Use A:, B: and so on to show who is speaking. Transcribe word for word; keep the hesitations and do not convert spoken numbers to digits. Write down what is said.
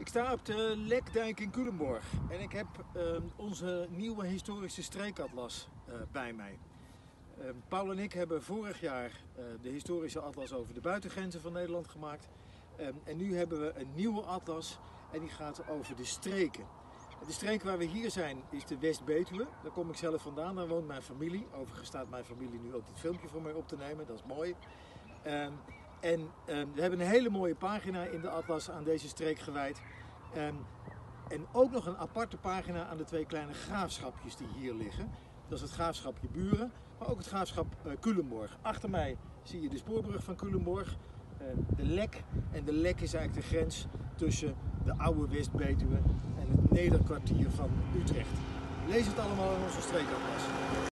A: Ik sta op de Lekdijk in Culemborg en ik heb uh, onze nieuwe historische streekatlas uh, bij mij. Uh, Paul en ik hebben vorig jaar uh, de historische atlas over de buitengrenzen van Nederland gemaakt. Um, en nu hebben we een nieuwe atlas en die gaat over de streken. De streek waar we hier zijn is de West-Betuwe. Daar kom ik zelf vandaan, daar woont mijn familie. Overigens staat mijn familie nu ook dit filmpje voor mij op te nemen, dat is mooi. Um, En um, we hebben een hele mooie pagina in de atlas aan deze streek gewijd. Um, en ook nog een aparte pagina aan de twee kleine graafschapjes die hier liggen. Dat is het graafschapje Buren, maar ook het graafschap uh, Culemborg. Achter mij zie je de spoorbrug van Culemborg, uh, de Lek. En de Lek is eigenlijk de grens tussen de oude West-Betuwe en het nederkwartier van Utrecht. Lees het allemaal in onze streekatlas.